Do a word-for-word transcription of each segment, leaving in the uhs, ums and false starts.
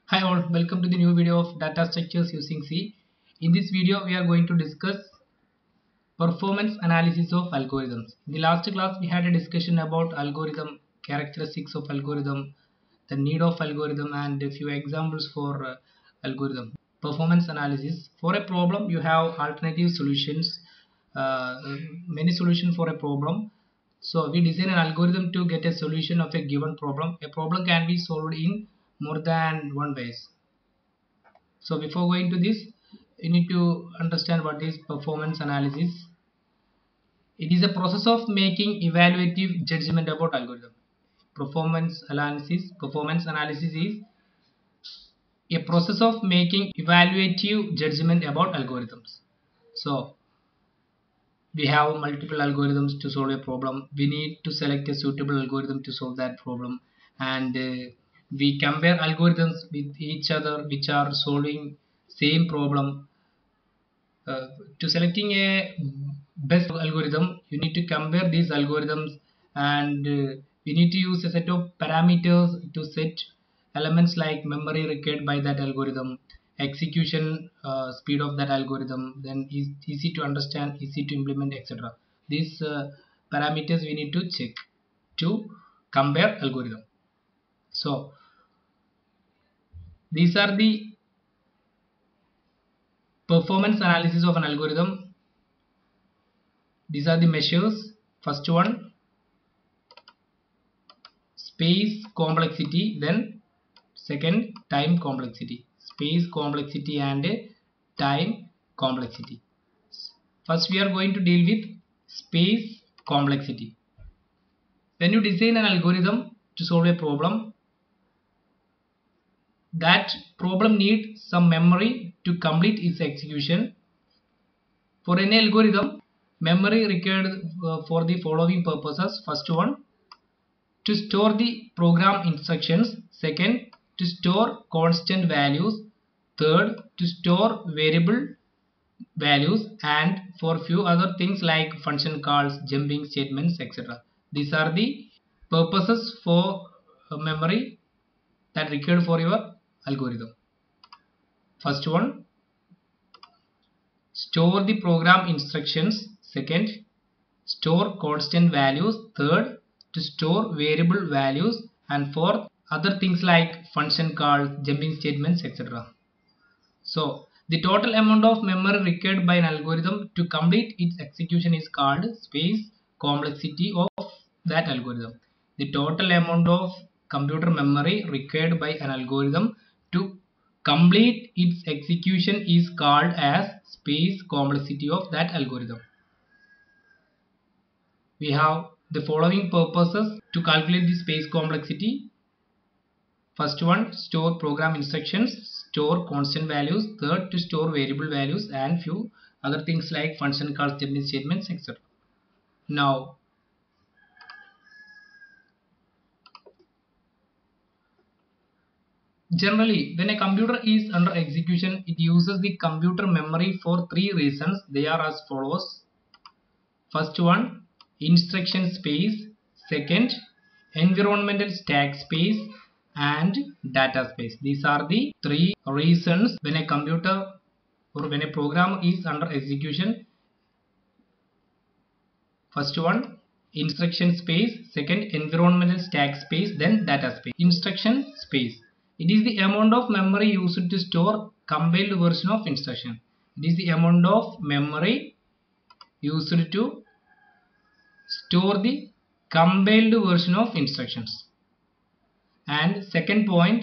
Hi all, welcome to the new video of data structures using C. In this video we are going to discuss performance analysis of algorithms. In the last class we had a discussion about algorithm, characteristics of algorithm, the need of algorithm and a few examples for uh, algorithm. Performance analysis. For a problem you have alternative solutions, uh, many solutions for a problem. So we design an algorithm to get a solution of a given problem. A problem can be solved in more than one ways. So before going to this, you need to understand what is performance analysis. It is a process of making evaluative judgment about algorithm. Performance analysis, performance analysis is a process of making evaluative judgment about algorithms. So we have multiple algorithms to solve a problem. We need to select a suitable algorithm to solve that problem, and uh, we compare algorithms with each other which are solving same problem. Uh, to selecting a best algorithm you need to compare these algorithms, and uh, we need to use a set of parameters to set elements like memory required by that algorithm, execution uh, speed of that algorithm, then is easy to understand, easy to implement, etc. These uh, parameters we need to check to compare algorithm. So these are the performance analysis of an algorithm. These are the measures. First one, space complexity, then second, time complexity. Space complexity and time complexity. First we are going to deal with space complexity. When you design an algorithm to solve a problem, that problem needs some memory to complete its execution. For any algorithm, memory required uh, for the following purposes. First one, to store the program instructions. Second, to store constant values. Third, to store variable values, and for few other things like function calls, jumping statements, etc. These are the purposes for memory that required for your algorithm. First one, store the program instructions. Second, store constant values. Third, to store variable values, and fourth, other things like function calls, jumping statements, etc. So the total amount of memory required by an algorithm to complete its execution is called space complexity of that algorithm. The total amount of computer memory required by an algorithm to complete its execution is called as space complexity of that algorithm. We have the following purposes to calculate the space complexity. First one, store program instructions, store constant values. Third, to store variable values, and few other things like function calls, jumping statements, et cetera. Now, generally, when a computer is under execution, it uses the computer memory for three reasons. They are as follows. First one, instruction space. Second, environmental stack space, and data space. These are the three reasons when a computer or when a program is under execution. First one, instruction space. Second, environmental stack space. Then data space. Instruction space, it is the amount of memory used to store compiled version of instruction. It is the amount of memory used to store the compiled version of instructions. And second point,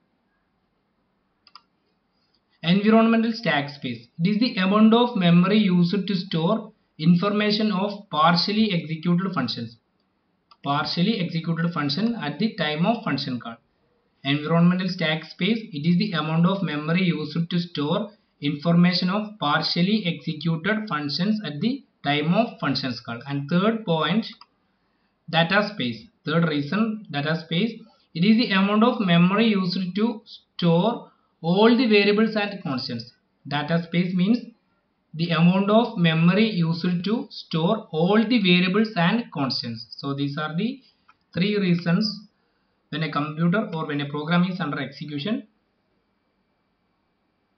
environmental stack space, it is the amount of memory used to store information of partially executed functions. Partially executed function at the time of function call. Environmental stack space, it is the amount of memory used to store information of partially executed functions at the time of functions call. And third point, data space. Third reason, data space, it is the amount of memory used to store all the variables and constants. Data space means the amount of memory used to store all the variables and constants. So these are the three reasons when a computer or when a program is under execution.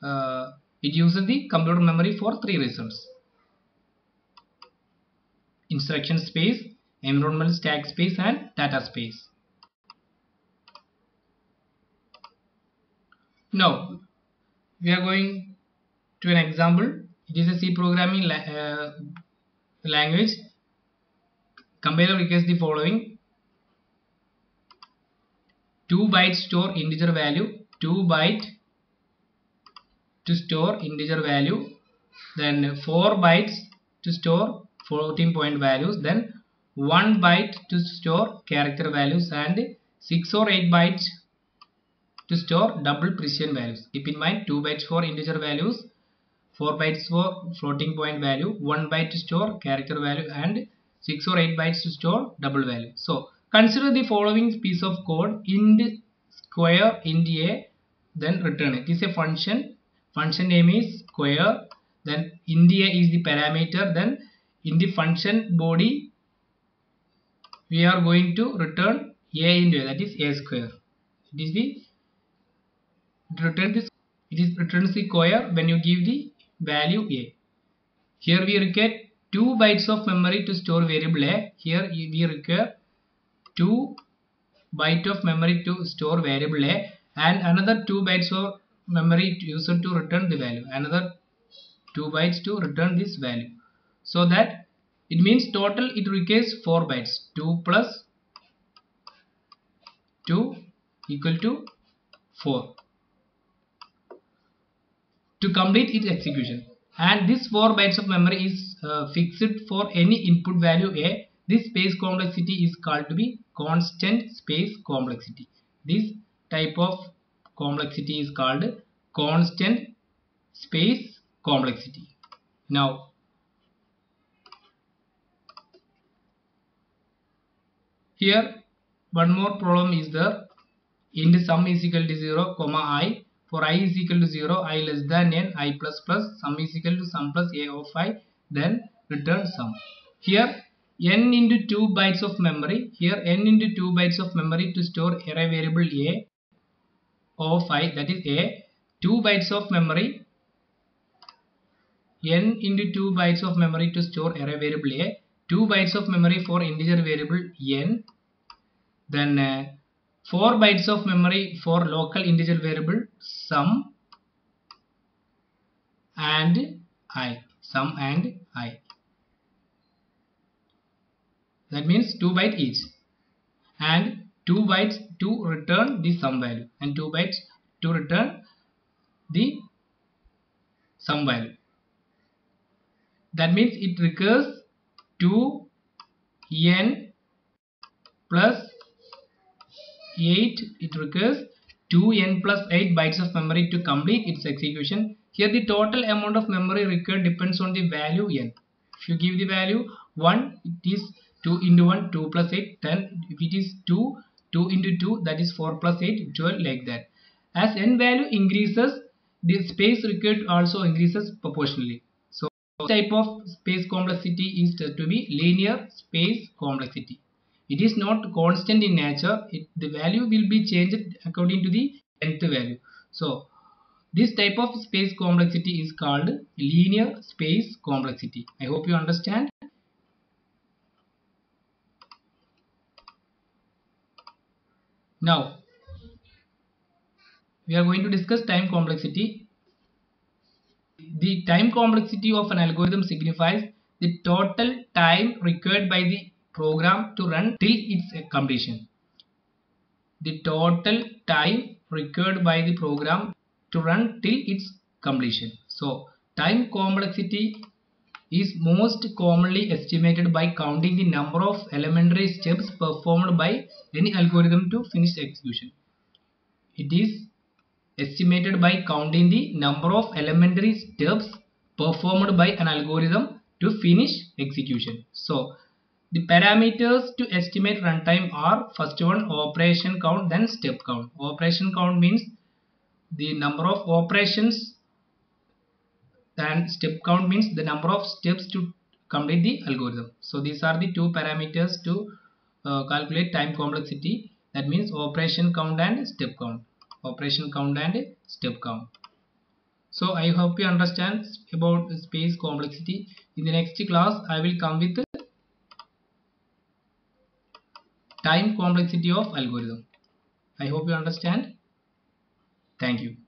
uh, it uses the computer memory for three reasons: instruction space, environmental stack space, and data space. Now we are going to an example. It is a C programming la uh, language. Compiler requires the following: two byte store integer value, two byte to store integer value, then four bytes to store floating point values, then one byte to store character values, and six or eight bytes to store double precision values. Keep in mind, two bytes for integer values, four bytes for floating point value, one byte to store character value, and six or eight bytes to store double value. So consider the following piece of code: int square int a, then return it. It is a function. Function name is square, then int a is the parameter, then in the function body we are going to return a into a, that is a square. It is the it returns this it is returns the square when you give the value a. Here we require two bytes of memory to store variable a. Here we require two byte of memory to store variable a, and another two bytes of memory used to return the value, another two bytes to return this value. So that it means total it requires four bytes. Two plus two equal to four to complete its execution. And this four bytes of memory is uh, fixed for any input value a. This space complexity is called to be constant space complexity. This type of complexity is called constant space complexity. Now here one more problem is there. Int sum is equal to zero comma I. For I is equal to zero, I less than n, I plus plus, sum is equal to sum plus a of I, then return sum. Here n into two bytes of memory, here n into two bytes of memory to store array variable a of I, that is a, two bytes of memory, n into two bytes of memory to store array variable a, two bytes of memory for integer variable n, then uh, four bytes of memory for local integer variable sum and I, sum and I. That means two bytes each, and two bytes to return the sum value, and two bytes to return the sum value. That means it recurs two n plus eight, it recurs two n plus eight bytes of memory to complete its execution. Here the total amount of memory required depends on the value n. If you give the value one, it is two into one, two plus eight, ten. If it is two, two into two, that is four plus eight, twelve, like that. As n value increases, the space required also increases proportionally. So this type of space complexity is to be linear space complexity. It is not constant in nature. It, the value will be changed according to the nth value. So this type of space complexity is called linear space complexity. I hope you understand. Now we are going to discuss time complexity. The time complexity of an algorithm signifies the total time required by the program to run till its completion. The total time required by the program to run till its completion. So time complexity is most commonly estimated by counting the number of elementary steps performed by any algorithm to finish execution. It is estimated by counting the number of elementary steps performed by an algorithm to finish execution. So the parameters to estimate runtime are: first one, operation count, then step count. Operation count means the number of operations, and step count means the number of steps to complete the algorithm. So these are the two parameters to uh, calculate time complexity. That means operation count and step count. Operation count and step count. So I hope you understand about space complexity. In the next class I will come with time complexity of algorithm. I hope you understand. Thank you.